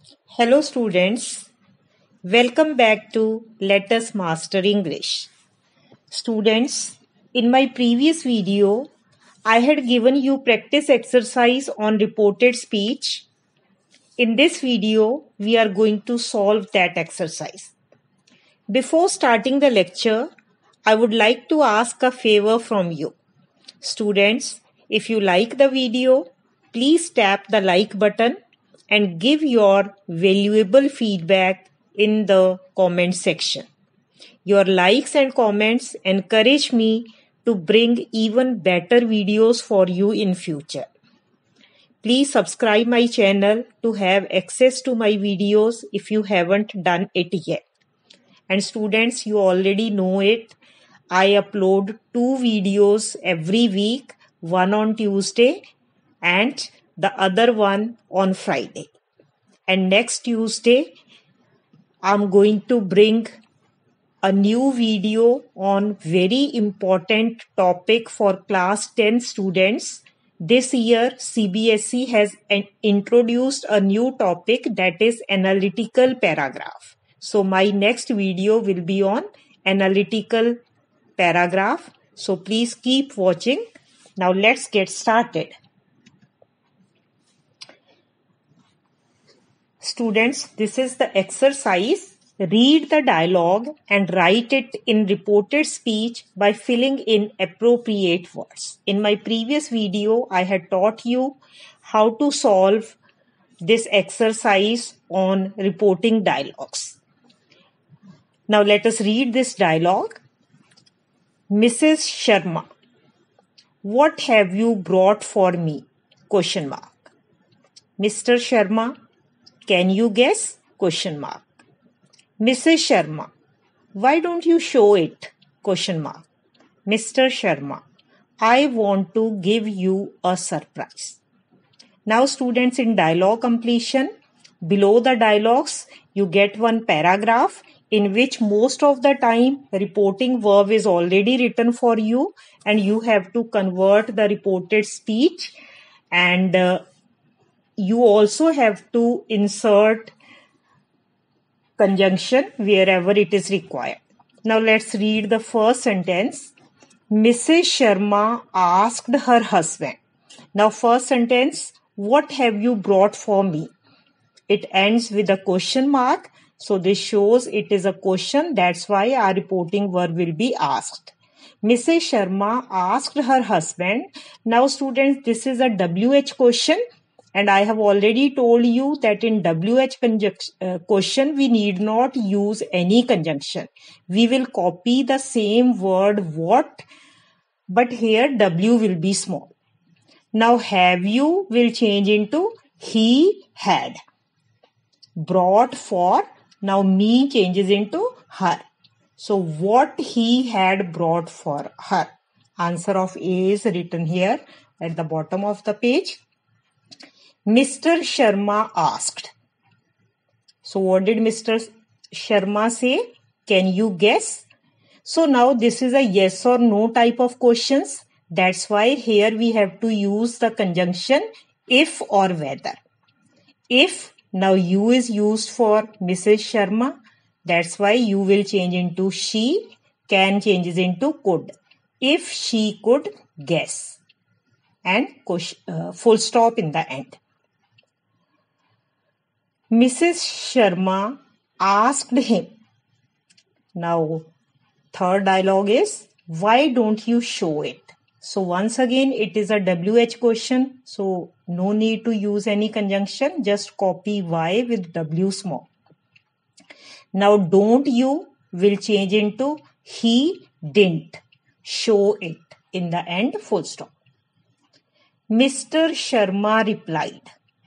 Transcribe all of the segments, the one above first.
Hello, students. Welcome back to Let Us Master English. Students, in my previous video, I had given you practice exercise on reported speech. In this video, we are going to solve that exercise. Before starting the lecture, I would like to ask a favor from you. Students, if you like the video, please tap the like button and give your valuable feedback in the comment section. Your likes and comments encourage me to bring even better videos for you in future. Please subscribe my channel to have access to my videos if you haven't done it yet. And students, you already know it. I upload 2 videos every week, one on Tuesday and the other one on Friday. And next Tuesday, I'm going to bring a new video on very important topic for class 10 students. This year, CBSE has introduced a new topic, that is analytical paragraph. So my next video will be on analytical paragraph. So please keep watching. Now let's get started. Students, this is the exercise. Read the dialogue and write it in reported speech by filling in appropriate words. In my previous video, I had taught you how to solve this exercise on reporting dialogues. Now let us read this dialogue. Mrs. Sharma, what have you brought for me? Question mark. Mr. Sharma, can you guess? Question mark. Mrs. Sharma, why don't you show it? Question mark. Mr. Sharma, I want to give you a surprise. Now students, in dialogue completion, below the dialogues, you get one paragraph in which most of the time reporting verb is already written for you and you have to convert the reported speech, and you also have to insert conjunction wherever it is required. Now let's read the first sentence. Mrs. Sharma asked her husband. Now first sentence, what have you brought for me? It ends with a question mark. So this shows it is a question. That's why our reporting verb will be asked. Mrs. Sharma asked her husband. Now students, this is a WH question. And I have already told you that in WH question, we need not use any conjunction. We will copy the same word what, but here W will be small. Now have you will change into he had. Brought for, now me changes into her. So what he had brought for her. Answer of A is written here at the bottom of the page. Mr. Sharma asked. So what did Mr. Sharma say? Can you guess? So now this is a yes or no type of questions. That's why here we have to use the conjunction if or whether. If, now you is used for Mrs. Sharma. That's why you will change into she. Can changes into could. If she could guess. And full stop in the end. Mrs. Sharma asked him. Now, third dialogue is, why don't you show it? So once again, it is a WH question. So no need to use any conjunction. Just copy Y with W small. Now, don't you will change into he didn't show it. In the end, full stop. Mr. Sharma replied.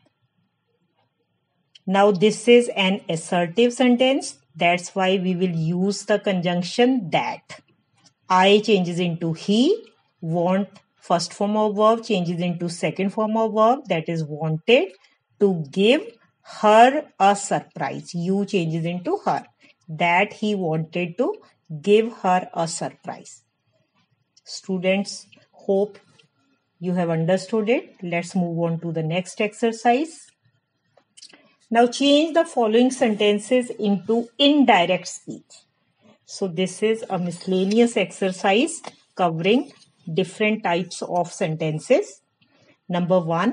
Now this is an assertive sentence. That's why we will use the conjunction that. I changes into he. Want, first form of verb, changes into second form of verb, that is wanted to give her a surprise. You changes into her. That he wanted to give her a surprise. Students, hope you have understood it. Let's move on to the next exercise. Now change the following sentences into indirect speech. So this is a miscellaneous exercise covering different types of sentences. Number 1,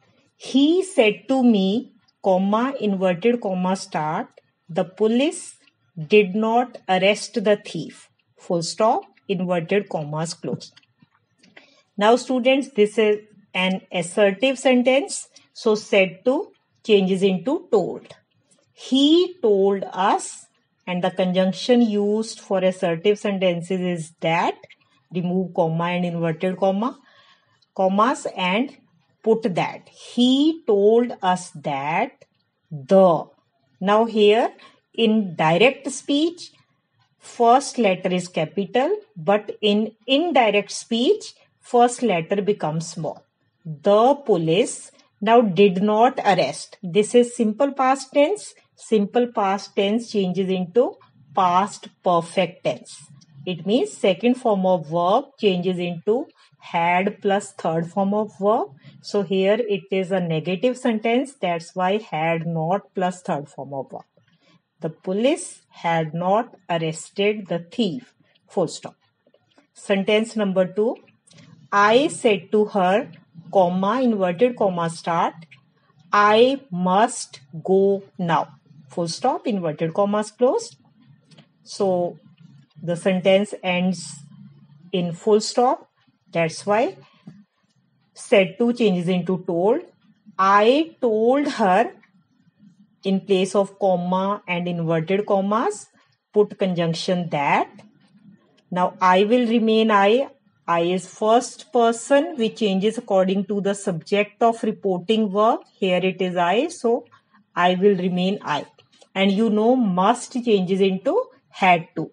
he said to me, comma, inverted comma, start, the police did not arrest the thief, full stop, inverted commas closed. Now students, this is an assertive sentence. So said to changes into told. He told us, and the conjunction used for assertive sentences is that. Remove comma and inverted commas and put that. He told us that the. Now here in direct speech, first letter is capital, but in indirect speech, first letter becomes small. The police now did not arrest. This is simple past tense. Simple past tense changes into past perfect tense. It means second form of verb changes into had plus third form of verb. So here it is a negative sentence. That's why had not plus third form of verb. The police had not arrested the thief. Full stop. Sentence number 2. I said to her, comma, inverted comma, start, I must go now. Full stop, inverted commas closed. So the sentence ends in full stop. That's why said to changes into told. I told her, in place of comma and inverted commas, put conjunction that. Now I will remain I. I is first person, which changes according to the subject of reporting verb. Here it is I, so I will remain I. And you know must changes into had to.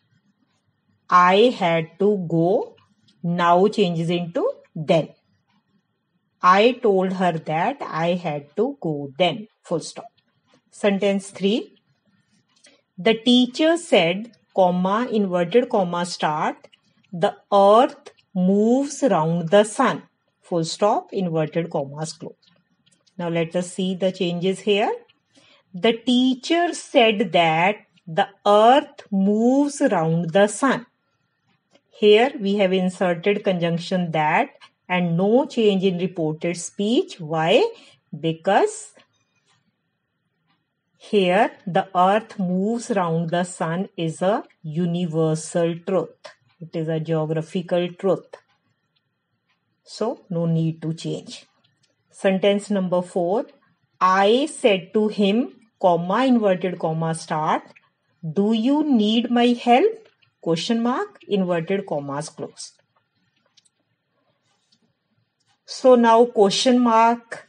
I had to go, now changes into then. I told her that I had to go then. Full stop. Sentence 3. The teacher said, comma, inverted comma, start, the earth moves round the sun. Full stop, inverted commas closed. Now let us see the changes here. The teacher said that the earth moves round the sun. Here we have inserted conjunction that and no change in reported speech. Why? Because here the earth moves round the sun is a universal truth. It is a geographical truth. So no need to change. Sentence number 4. I said to him, comma, inverted comma, start, do you need my help? Question mark, inverted commas closed. So now question mark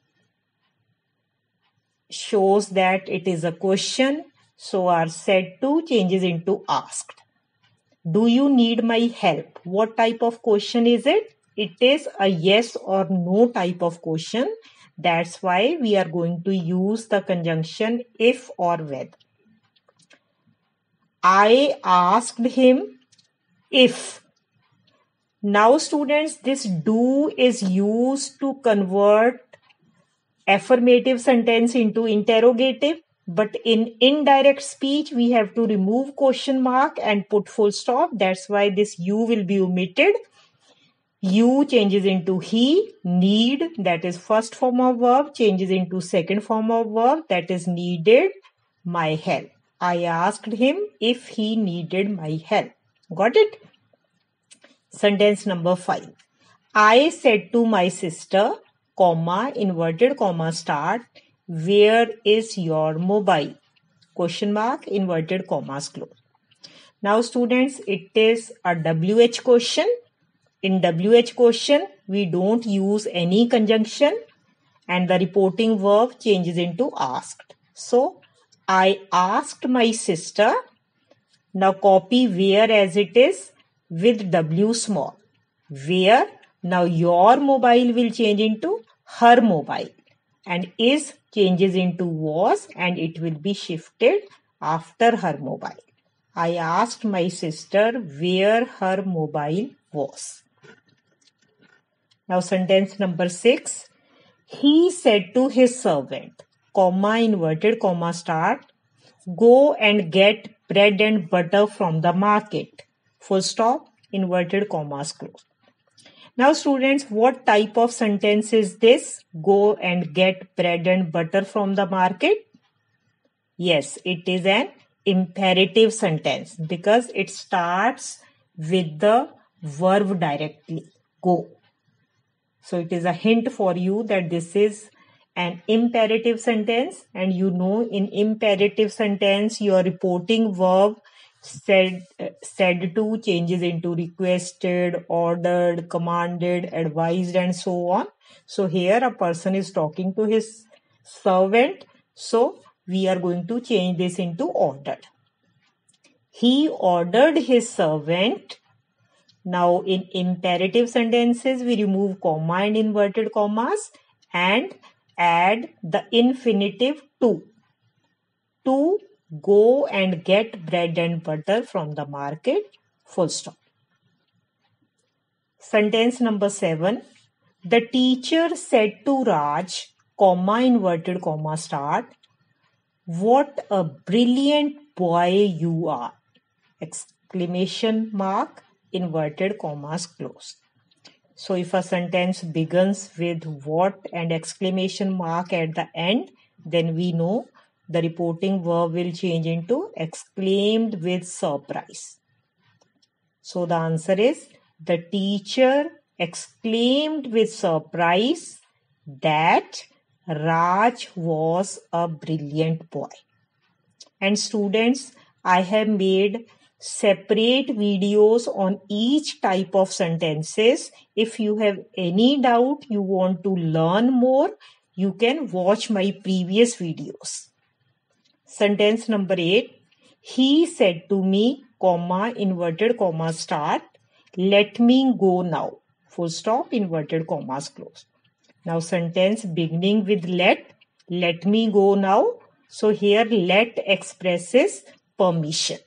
shows that it is a question. So our said to changes into asked. Do you need my help? What type of question is it? It is a yes or no type of question. That's why we are going to use the conjunction if or whether. I asked him if. Now students, this do is used to convert affirmative sentence into interrogative. But in indirect speech, we have to remove question mark and put full stop. That's why this you will be omitted. You changes into he, need, that is first form of verb, changes into second form of verb, that is needed, my help. I asked him if he needed my help. Got it? Sentence number 5. I said to my sister, comma, inverted comma, start, where is your mobile? Question mark, inverted commas closed. Now students, it is a WH question. In WH question, we don't use any conjunction and the reporting verb changes into asked. So, I asked my sister. Now copy where as it is with W small. Where, now your mobile will change into her mobile. And is changes into was and it will be shifted after her mobile. I asked my sister where her mobile was. Now sentence number 6. He said to his servant, comma, inverted comma, start. Go and get bread and butter from the market. Full stop, inverted commas, close. Now students, what type of sentence is this? Go and get bread and butter from the market. Yes, it is an imperative sentence because it starts with the verb directly, go. So it is a hint for you that this is an imperative sentence, and you know in imperative sentence your reporting verb said to changes into requested, ordered, commanded, advised, and so on. So here a person is talking to his servant, so we are going to change this into ordered. He ordered his servant. Now in imperative sentences we remove comma and inverted commas and add the infinitive to go and get bread and butter from the market, full stop. Sentence number 7. The teacher said to Raj, comma, inverted comma, start, what a brilliant boy you are! Exclamation mark, inverted commas, close. So if a sentence begins with what and exclamation mark at the end, then we know the reporting verb will change into exclaimed with surprise. So the answer is the teacher exclaimed with surprise that Raj was a brilliant boy. And students, I have made separate videos on each type of sentences. If you have any doubt, you want to learn more, you can watch my previous videos. Sentence number 8. He said to me, comma, inverted comma, start, let me go now. Full stop, inverted commas, close. Now sentence beginning with let me go now. So here let expresses permission.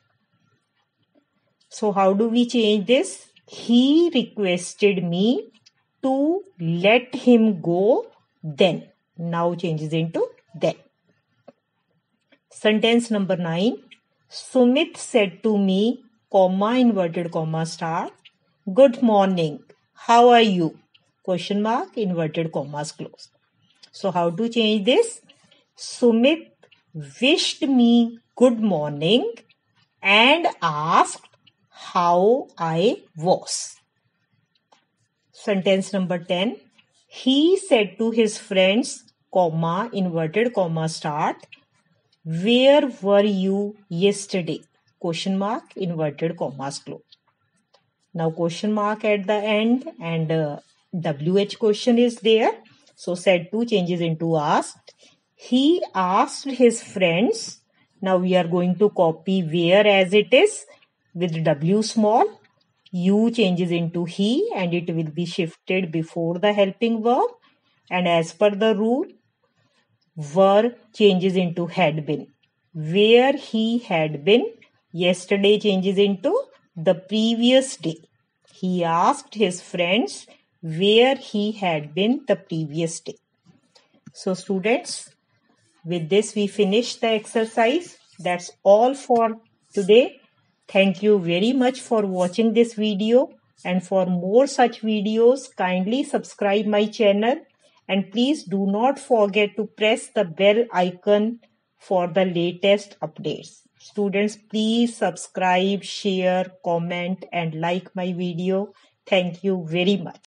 So how do we change this? He requested me to let him go then. Now changes into then. Sentence number 9. Sumit said to me, comma, inverted comma, start, good morning, how are you? Question mark, inverted commas, close. So how to change this? Sumit wished me good morning and asked how I was. Sentence number 10. He said to his friends, comma, inverted comma, start, where were you yesterday? Question mark, inverted commas, close. Now question mark at the end and WH question is there. So said to changes into asked. He asked his friends. Now we are going to copy where as it is with W small. You changes into he and it will be shifted before the helping verb. And as per the rule, were changes into had been. Where he had been, yesterday changes into the previous day. He asked his friends where he had been the previous day. So students, with this we finish the exercise. That's all for today. Thank you very much for watching this video, and for more such videos kindly subscribe my channel, and please do not forget to press the bell icon for the latest updates. Students, please subscribe, share, comment and like my video. Thank you very much.